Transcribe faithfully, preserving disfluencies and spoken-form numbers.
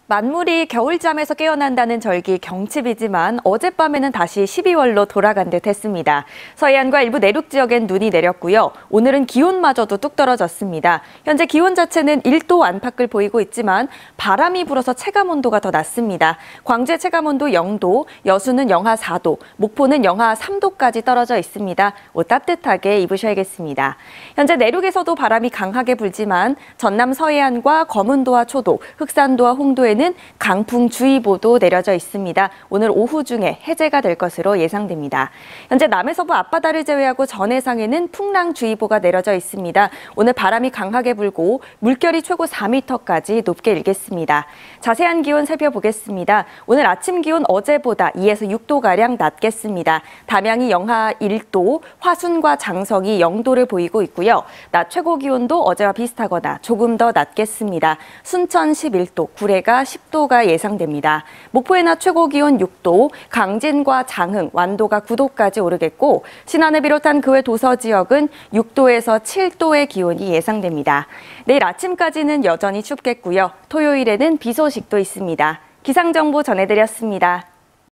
만물이 겨울잠에서 깨어난다는 절기 경칩이지만 어젯밤에는 다시 십이월로 돌아간 듯 했습니다. 서해안과 일부 내륙 지역엔 눈이 내렸고요. 오늘은 기온마저도 뚝 떨어졌습니다. 현재 기온 자체는 일 도 안팎을 보이고 있지만 바람이 불어서 체감온도가 더 낮습니다. 광주의 체감온도 영 도, 여수는 영하 사 도, 목포는 영하 삼 도까지 떨어져 있습니다. 옷 따뜻하게 입으셔야겠습니다. 현재 내륙에서도 바람이 강하게 불지만 전남 서해안과 거문도와 초도, 흑산도와 홍도에 는 강풍주의보도 내려져 있습니다. 오늘 오후 중에 해제가 될 것으로 예상됩니다. 현재 남해서부 앞바다를 제외하고 전 해상에는 풍랑주의보가 내려져 있습니다. 오늘 바람이 강하게 불고 물결이 최고 사 미터까지 높게 일겠습니다. 자세한 기온 살펴보겠습니다. 오늘 아침 기온 어제보다 이에서 육 도가량 낮겠습니다. 담양이 영하 일 도, 화순과 장성이 영 도를 보이고 있고요. 낮 최고 기온도 어제와 비슷하거나 조금 더 낮겠습니다. 순천 십일 도, 구례가 십 도가 예상됩니다. 목포의 낮 최고 기온 육 도, 강진과 장흥, 완도가 구 도까지 오르겠고 신안을 비롯한 그 외 도서 지역은 육 도에서 칠 도의 기온이 예상됩니다. 내일 아침까지는 여전히 춥겠고요. 토요일에는 비 소식도 있습니다. 기상정보 전해드렸습니다.